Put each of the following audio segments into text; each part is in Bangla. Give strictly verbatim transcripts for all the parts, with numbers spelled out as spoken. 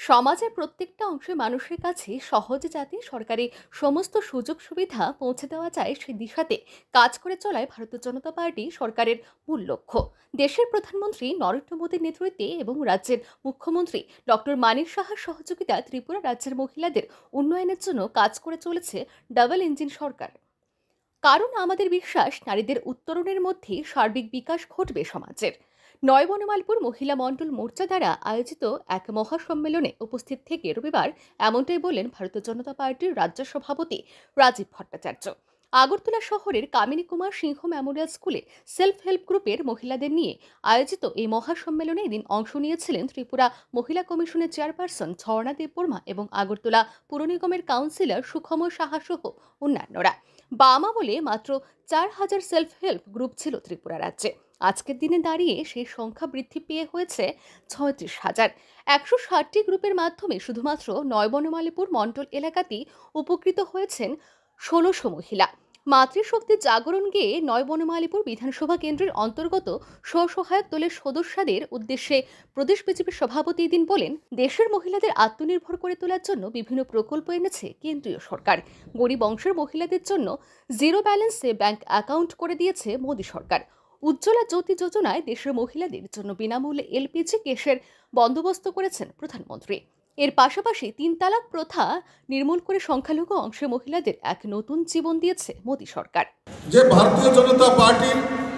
সমাজের প্রত্যেকটা অংশের মানুষের কাছে সহজে যাতে সরকারি সমস্ত সুযোগ সুবিধা পৌঁছে দেওয়া যায় সেই দিশাতে কাজ করে চলায় ভারতীয় জনতা পার্টি সরকারের মূল লক্ষ্য। দেশের প্রধানমন্ত্রী নরেন্দ্র মোদীর নেতৃত্বে এবং রাজ্যের মুখ্যমন্ত্রী ডক্টর মানিক সাহার সহযোগিতায় ত্রিপুরা রাজ্যের মহিলাদের উন্নয়নের জন্য কাজ করে চলেছে ডাবল ইঞ্জিন সরকার। কারণ আমাদের বিশ্বাস, নারীদের উত্তরণের মধ্যেই সার্বিক বিকাশ ঘটবে সমাজের। নয় বনমালপুর মহিলা মণ্ডল মোর্চা দ্বারা আয়োজিত এক মহাসম্মেলনে উপস্থিত থেকে রবিবার এমনটাই বলেন ভারতীয় জনতা পার্টির রাজ্য সভাপতি রাজীব ভট্টাচার্য। আগরতলা শহরের কামিনী কুমার সিংহ মেমোরিয়াল স্কুলে সেলফ হেল্প গ্রুপের মহিলাদের নিয়ে আয়োজিত এই মহাসম্মেলনে এদিন অংশ নিয়েছিলেন ত্রিপুরা মহিলা কমিশনের চেয়ারপারসন ঝর্ণা দেববর্মা এবং আগরতলা পুর নিগমের কাউন্সিলর সুখময় সাহা সহ অন্যান্যরা। বাম আমলে মাত্র চার হাজার সেলফ হেল্প গ্রুপ ছিল ত্রিপুরা রাজ্যে। আজকের দিনে দাঁড়িয়ে সেই সংখ্যা বৃদ্ধি পেয়ে হয়েছে ছয়ত্রিশ হাজার। একশো ষাটটি গ্রুপের মাধ্যমে শুধুমাত্র নয় বনমালীপুর মণ্ডল এলাকাতেই উপকৃত হয়েছেন ষোলোশো মহিলা। মাতৃশক্তি জাগরণ গেয়ে নয় বনমালীপুর বিধানসভা কেন্দ্রের অন্তর্গত স্বসহায়ক দলের সদস্যদের উদ্দেশ্যে প্রদেশ বিজেপির সভাপতি দিন বলেন, দেশের মহিলাদের আত্মনির্ভর করে তোলার জন্য বিভিন্ন প্রকল্প এনেছে কেন্দ্রীয় সরকার। গরিব অংশের মহিলাদের জন্য জিরো ব্যালেন্সে ব্যাংক অ্যাকাউন্ট করে দিয়েছে মোদী সরকার। উজ্জ্বলা জ্যোতি যোজনায় দেশের মহিলাদের জন্য বিনামূল্যে এলপিজি গ্যাসের বন্দোবস্ত করেছেন প্রধানমন্ত্রী। এর পাশাপাশি তিন তালাক প্রথা নির্মূল করে সংখ্যালঘু অংশের মহিলাদের এক নতুন জীবন দিয়েছে মোদী সরকার। যে ভারতীয় জনতা পার্টির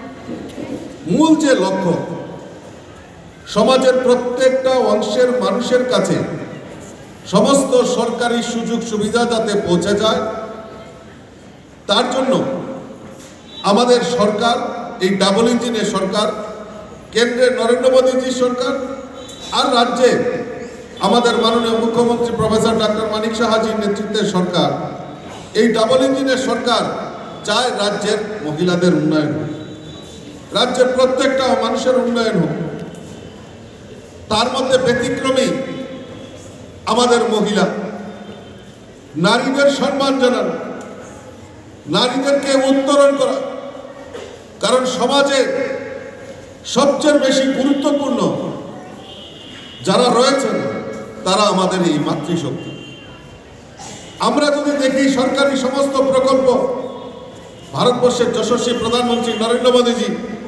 মূল যে লক্ষ্য, সমাজের প্রত্যেকটা অংশের মানুষের কাছে সমস্ত সরকারি সুযোগ সুবিধা যাতে পৌঁছে যায়, তার জন্য আমাদের সরকার, এই ডাবল ইঞ্জিনের সরকার, কেন্দ্রের নরেন্দ্র মোদীজি সরকার আর রাজ্যে আমাদের মাননীয় মুখ্যমন্ত্রী প্রফেসর ডক্টর মানিক সাহাজির নেতৃত্বের সরকার, এই ডাবল ইঞ্জিনের সরকার চায় রাজ্যের মহিলাদের উন্নয়ন হোক, রাজ্যের প্রত্যেকটা মানুষের উন্নয়ন হোক। তার মধ্যে ব্যতিক্রমী আমাদের মহিলা, নারীদের সম্মান জানানো, নারীদেরকে উত্তরণ করা। কারণ সমাজে সবচেয়ে বেশি গুরুত্বপূর্ণ যারা রয়েছেন তারা আমাদের এই মাতৃশক্তি। আমরা যদি দেখি সরকারি সমস্ত প্রকল্প, ভারতবর্ষের যশস্বী প্রধানমন্ত্রী নরেন্দ্র মোদীজি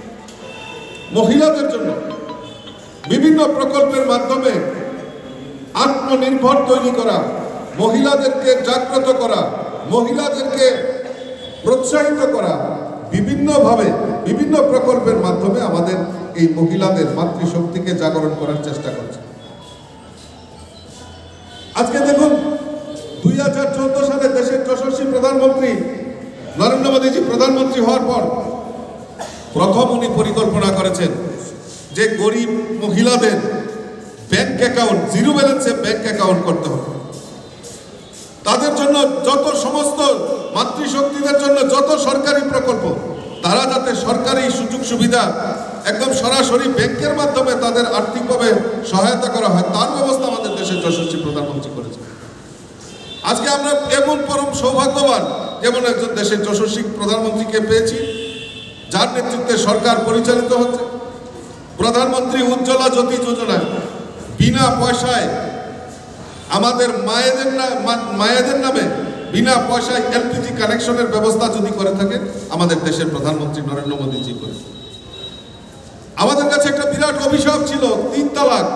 মহিলাদের জন্য বিভিন্ন প্রকল্পের মাধ্যমে আত্মনির্ভর তৈরি করা, মহিলাদেরকে জাগ্রত করা, মহিলাদেরকে প্রোৎসাহিত করা, বিভিন্নভাবে বিভিন্ন প্রকল্পের মাধ্যমে আমাদের এই মহিলাদের মাতৃশক্তিকে জাগরণ করার চেষ্টা করছে। আজকে দেখুন, দুই হাজার চোদ্দ সালে দেশের যশস্বী প্রধানমন্ত্রী নরেন্দ্র মোদীজি প্রধানমন্ত্রী হওয়ার পর প্রথম উনি পরিকল্পনা করেছেন যে গরিব মহিলাদের ব্যাংক অ্যাকাউন্ট, জিরো ব্যালেন্সে ব্যাংক অ্যাকাউন্ট করতে হবে। তাদের জন্য যত সমস্ত মাতৃশক্তিদের জন্য যত সরকারি প্রকল্প, তারা যাতে সরকারি সুযোগ সুবিধা একদম সরাসরি ব্যাংকের মাধ্যমে তাদের আর্থিকভাবে সহায়তা করা হয়, তার ব্যবস্থা আমাদের দেশের যশস্বী প্রধানমন্ত্রী করেছে। আজকে আমরা এমন পরম সৌভাগ্যবান যেমন একজন দেশের যশস্বী প্রধানমন্ত্রীকে পেয়েছি, যার নেতৃত্বে সরকার পরিচালিত হচ্ছে। প্রধানমন্ত্রী উজ্জ্বলা জ্যোতি যোজনায় বিনা পয়সায় আমাদের মায়েদের না মায়েদের নামে বিনা পয়সায় এলপিজি কানেকশনের ব্যবস্থা যদি করে থাকে আমাদের দেশের প্রধানমন্ত্রী নরেন্দ্র মোদীজি করে। আমাদের কাছে একটা বিরাট অভিশাপ ছিল তিন তালাক।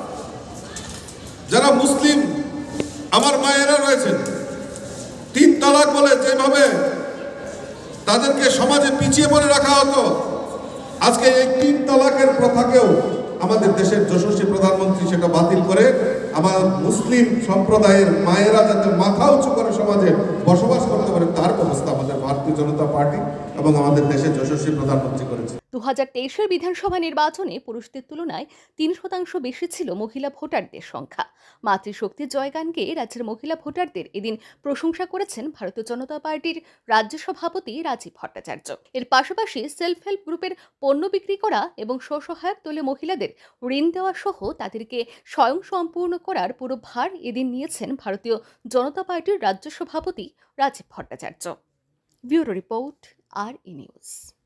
যারা মুসলিম আমার মায়েরা রয়েছেন, তিন তালাক বলে যেভাবে তাদেরকে সমাজে পিছিয়ে পড়ে রাখা হতো, আজকে এই তিন তালাকের প্রথাকেও আমাদের দেশের যশস্বী প্রধানমন্ত্রী সেটা বাতিল করে আমার মুসলিম সম্প্রদায়ের মায়েরা যাতে মাথা উঁচু করে সমাজে বসবাস করতে পারে, তার ব্যবস্থা আমাদের ভারতীয় জনতা পার্টি এবং আমাদের দেশের যশস্বী প্রধানমন্ত্রী করেছে। দু হাজার তেইশের বিধানসভা নির্বাচনে পুরুষদের তুলনায় তিন শতাংশ বেশি ছিল মহিলা ভোটারদের সংখ্যা। মাতৃশক্তির জয়গান গেয়ে রাজ্যের মহিলা ভোটারদের এদিন প্রশংসা করেছেন ভারতীয় জনতা পার্টির রাজ্য সভাপতি রাজীব ভট্টাচার্য। এর পাশাপাশি সেলফ হেল্প গ্রুপের পণ্য বিক্রি করা এবং স্বসহায়ক দলে মহিলাদের ঋণ দেওয়া সহ তাদেরকে স্বয়ংসম্পূর্ণ করার পুরো ভার এদিন নিয়েছেন ভারতীয় জনতা পার্টির রাজ্য সভাপতি Rajib Bhattacharya. Bureau report, R E news.